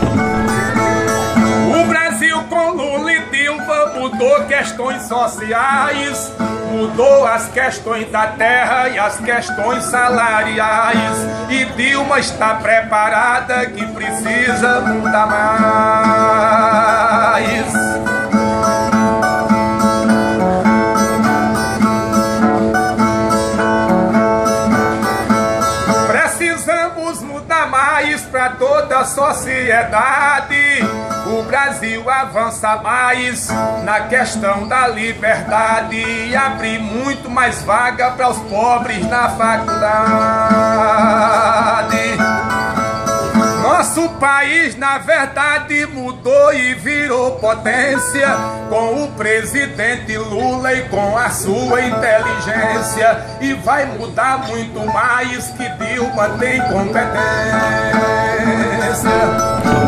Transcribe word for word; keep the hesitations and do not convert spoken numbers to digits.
O Brasil com Lula e Dilma mudou questões sociais, mudou as questões da terra e as questões salariais. E Dilma está preparada que precisa mudar mais. Precisamos mudar mais para toda a sociedade. O Brasil avança mais na questão da liberdade e abrir muito mais vaga para os pobres na faculdade. Nosso país, na verdade, mudou e virou potência com o presidente Lula e com a sua inteligência. E vai mudar muito mais que Dilma tem competência.